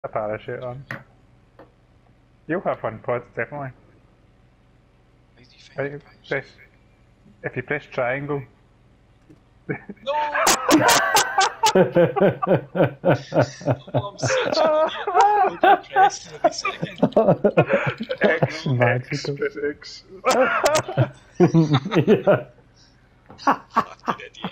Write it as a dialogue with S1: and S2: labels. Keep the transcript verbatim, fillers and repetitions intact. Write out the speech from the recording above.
S1: A parachute on. You have one pod, definitely.
S2: Where do you find
S1: Right,
S2: your
S1: press, if you press triangle.
S2: No! Oh, I'm such an idiot. I'll go press every second.
S1: X, X,
S3: Magical.
S1: press X.
S3: Yeah.
S2: Fucking idiot.